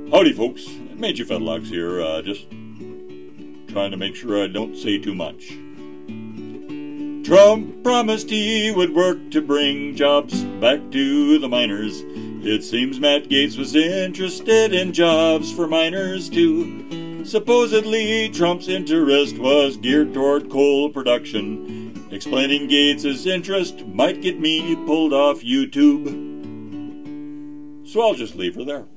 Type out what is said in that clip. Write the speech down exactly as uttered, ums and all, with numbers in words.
Howdy folks, Mangy Fetlocks here, uh, just trying to make sure I don't say too much. Trump promised he would work to bring jobs back to the miners. It seems Matt Gaetz was interested in jobs for miners too. Supposedly Trump's interest was geared toward coal production. Explaining Gaetz's interest might get me pulled off YouTube. So I'll just leave her there.